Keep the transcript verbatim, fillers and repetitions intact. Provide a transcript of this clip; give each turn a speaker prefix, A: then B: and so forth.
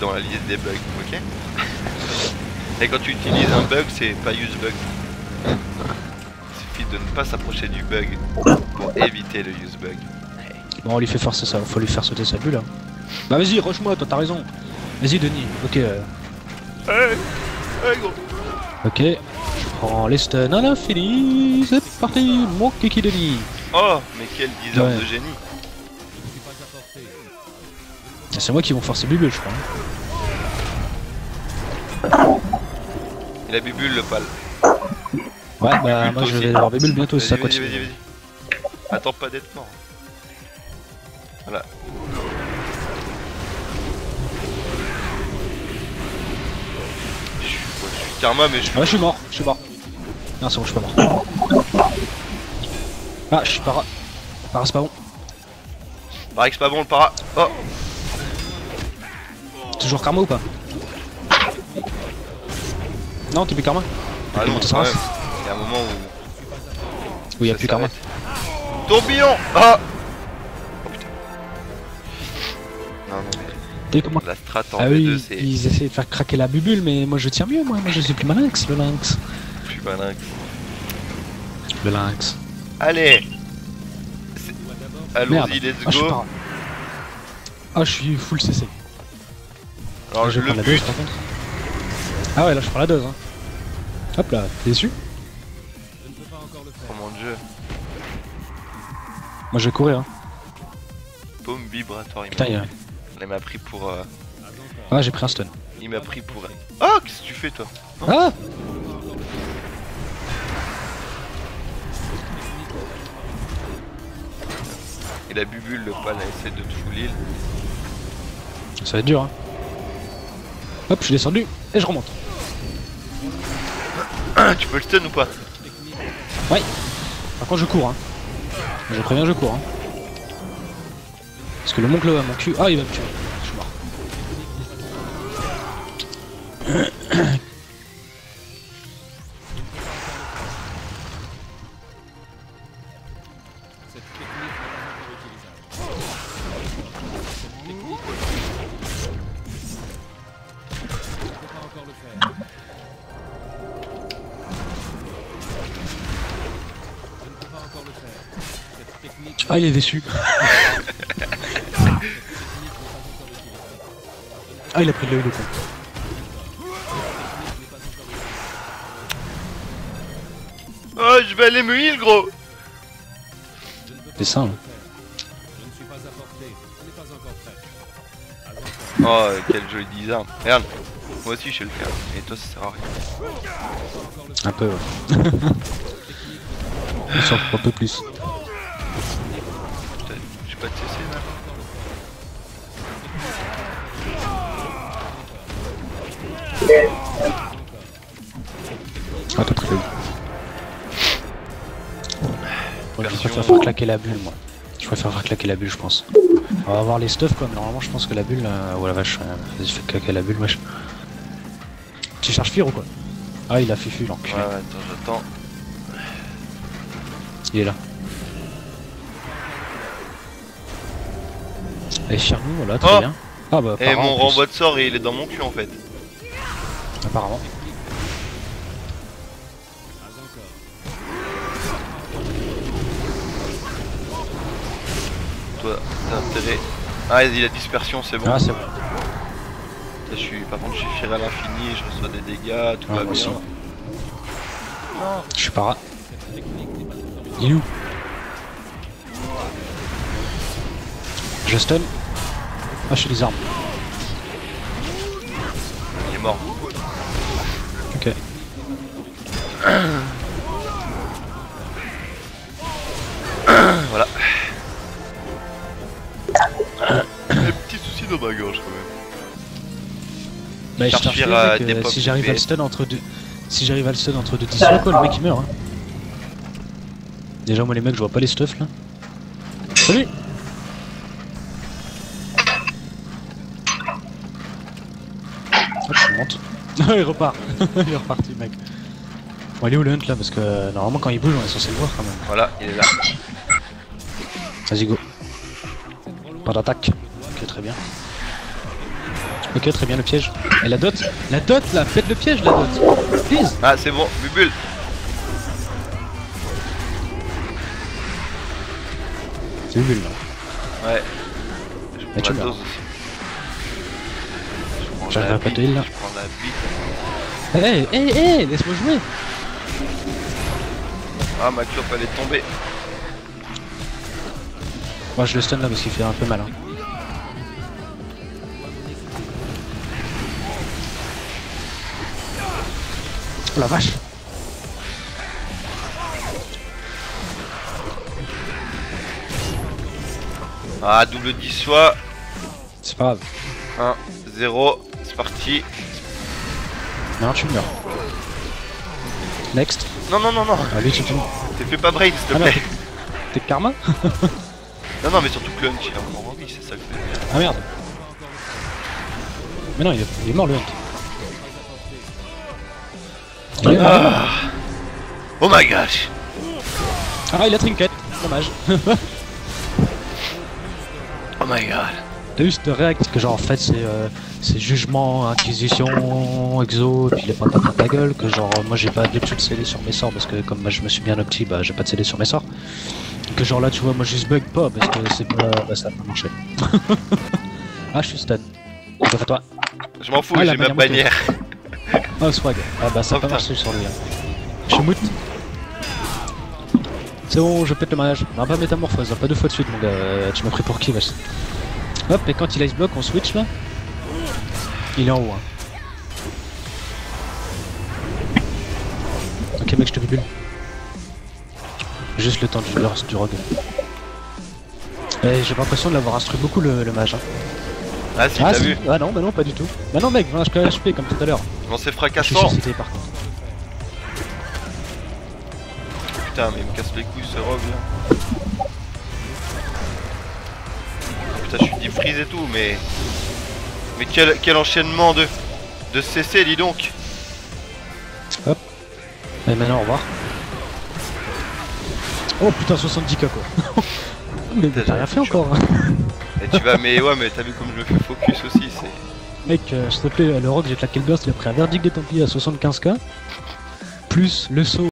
A: dans la liste des bugs, ok? Et quand tu utilises un bug, c'est pas use bug. Il suffit de ne pas s'approcher du bug pour éviter le use bug.
B: Bon, on lui fait forcer ça, faut lui faire sauter sa bulle. Hein. Bah vas-y, rush-moi, toi t'as raison. Vas-y Denis, ok. Euh...
A: Hey, hey gros.
B: Ok, je prends les stuns à l'infini, c'est parti, mon kiki Denis.
A: Oh, mais quel dealer
B: Ouais.
A: de génie.
B: C'est moi qui vont forcer Bubule, je crois.
A: Il a bubule le pal.
B: Ouais, bah moi je vais avoir Bubule bientôt si ça
A: Vas-y, vas-y,
B: continue.
A: vas-y, vas-y. Attends pas d'être mort. Voilà. Je suis, quoi, je suis karma, mais je suis.
B: Ah ouais, je suis mort, je suis mort. Non, c'est bon, je suis pas mort. Ah, je suis para. Para, c'est pas bon.
A: Pareil que c'est pas bon le para. Oh.
B: Toujours karma ou pas? Non, t'es plus karma?
A: Ah non,
B: ça
A: quand
B: va.
A: même. Il y a un moment où.
B: Oui, y'a
A: ça
B: plus karma.
A: s'arrête. Tourbillon. Ah. Oh putain. Non, non, mais.
B: T'es comment?
A: La strat en
B: Ah
A: V deux,
B: oui,
A: c'est
B: ils essaient de faire craquer la bubule, mais moi je tiens mieux, moi, moi je suis plus malin que le lynx.
A: plus malin.
B: Le lynx.
A: Allez.
B: Merde.
A: Allons-y, let's
B: Ah, je suis
A: go.
B: para. Ah, je suis full C C.
A: Alors
B: je
A: je
B: vais
A: le
B: prendre la dose
A: bute.
B: par contre. Ah ouais, là je prends la dose. Hein. Hop là, t'es déçu?
A: Oh mon dieu.
B: Moi je vais courir. Hein.
A: Paume vibratoire.
B: Putain, il, a...
A: Il m'a pris pour. Euh...
B: Ah, j'ai pris un stun.
A: Il m'a pris pour. Oh, qu'est-ce que tu fais toi?
B: Ah!
A: Et la bubule, le pal, elle essaie de te full heal.
B: Ça va être dur. Hein. Hop, je suis descendu et je remonte.
A: Tu peux le stun ou pas?
B: Ouais. Par contre, je cours. Hein. Je préviens, je cours. Hein. Parce que le mon glow à mon cul. Ah, il va me tuer. Je suis mort. Ah, il est déçu. Ah, il a pris de l'œil le con.
A: Oh, je vais aller me heal, gros.
B: C'est ça. Hein.
A: Oh, quel joli design. Regarde, moi aussi je sais le faire. Et toi, ça sert à rien.
B: Un peu. Ouais. Il s'en fout un peu plus.
A: Putain, j'ai pas de C C là.
B: Ah, t'as pris l'œil. Moi, je préfère faire claquer la bulle, moi. Je préfère faire claquer la bulle, je pense. On va avoir les stuffs, quoi, mais normalement, je pense que la bulle. Euh... Oh la vache, euh... vas-y, fais claquer la bulle, wesh. Tu charges Fir ou quoi? Ah, il a fufu, l'enculé.
A: Ouais, ouais, attends, j'attends.
B: Il est là. Et Firnou, voilà, très
A: Oh
B: bien. Ah bah,
A: Et mon renvoi de sort, il est dans mon cul en fait.
B: Apparemment.
A: Toi, t'as intérêt. Ah, il a dispersion, c'est bon.
B: Ah, c'est bon.
A: Là, je suis... Par contre, je suis firé à l'infini, je reçois des dégâts, tout
B: Ah,
A: va
B: moi
A: bien.
B: aussi. Je suis para. Il est où? Je stun. Ah, je suis des armes.
A: Il est mort.
B: Ok.
A: Voilà. Des petits soucis dans ma gorge quand même.
B: Bah, je
A: Charge
B: t'infire,
A: Fir à
B: mec, euh,
A: d'époque
B: si j'arrive à le
A: P S.
B: stun entre deux. Si j'arrive à le stun entre deux tissus, quoi, le mec il meurt. Hein. Déjà, moi les mecs, je vois pas les stuffs là. Salut! Hop, je monte. Il repart. Il est reparti, mec. Bon, il est où le hunt là? Parce que euh, normalement, quand il bouge, on est censé le voir quand même.
A: Voilà, il est là.
B: Vas-y, go. Pas d'attaque. Ok, très bien. Ok, très bien, le piège. Et la dot, la dot là, faites le piège, la dot. Please.
A: Ah, c'est bon, Bubule.
B: C'est une bulle là.
A: Ouais. Je
B: Mais tu
A: prends la
B: meurs.
A: dose aussi. Je prends
B: J'arrive
A: la
B: à pas
A: bite,
B: te heal, là.
A: Je prends la bite.
B: Hé, hé, hé, laisse-moi jouer.
A: Ah, ma clope elle est tombée.
B: Moi je le stun là parce qu'il fait un peu mal. Hein. Oh la vache.
A: Ah, double dissoit.
B: C'est pas grave.
A: un, zéro. C'est parti.
B: Non, tu meurs. Next.
A: Non, non, non, non.
B: Ah, lui, tu te...
A: T'es fait pas brain, s'il te
B: Ah, non,
A: plaît.
B: t'es de karma.
A: Non, non, mais surtout que le hunt il est encore en vie, c'est ça que je veux dire.
B: Ah merde. Mais non, il est, il est mort le hunt. Il est mort.
A: Ah. Oh my gosh.
B: Ah, il a trinket. Dommage.
A: Oh my god.
B: T'as eu cette réact que genre en fait c'est euh, c'est jugement, inquisition, exo, et puis les patates dans ta gueule, que genre moi j'ai pas d'habitude de sceller sur mes sorts parce que comme moi je me suis bien opti, bah j'ai pas de sceller sur mes sorts. Que genre là tu vois moi juste bug pas parce que c'est pas. Bah ça a pas marché. Ah je suis stun. Donc à toi.
A: Je m'en fous,
B: Ah, la
A: j'ai ma
B: bannière
A: bannière.
B: Oh swag. Ah bah ça a
A: Oh,
B: pas
A: putain.
B: marché sur lui. Hein. Je suis mout. C'est bon, je pète le mariage. Non pas métamorphose, hein, pas deux fois de suite mon gars. Euh, tu m'as pris pour qui vache. Hop, et quand il ice block, on switch là. Il est en haut. Hein. Ok mec, je te bibule. Juste le temps du burst du rogue. Et j'ai l'impression de l'avoir instruit beaucoup le, le mage. Hein.
A: Ah, si,
B: Ah,
A: t'as
B: si.
A: vu.
B: Ah non, bah non, pas du tout. Bah non mec, vingt H P comme tout à l'heure.
A: Bon, c'est
B: Je suis
A: fracassant.
B: suscité par contre.
A: Putain, mais il me casse les couilles ce rogue là. Putain, je suis deep freeze et tout, mais. Mais quel, quel enchaînement de. de C C, dis donc.
B: Et maintenant, au revoir. Oh putain, soixante-dix K quoi. Mais
A: Putain,
B: t'as rien
A: j'avais
B: fait
A: plus chaud.
B: encore. Hein.
A: Et tu vas, mais ouais, mais t'as vu comme je me fais focus aussi, c'est.
B: Mec, euh, s'il te plaît, le rogue, j'ai claqué le burst, il a pris un verdict des Templiers à soixante-quinze K. Plus le saut.